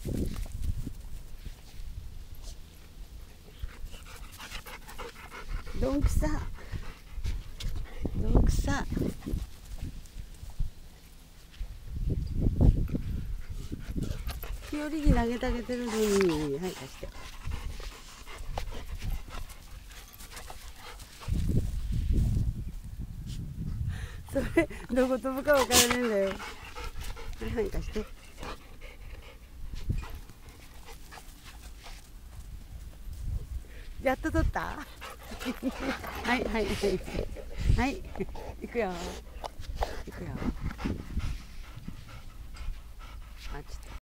どんくさどんくさ。日和に投げてあげてるのに、はい、貸して。それどこ飛ぶかわからねえんだよ。はい、貸して。やっと取った。はいはいはいはい、行くよ行くよ。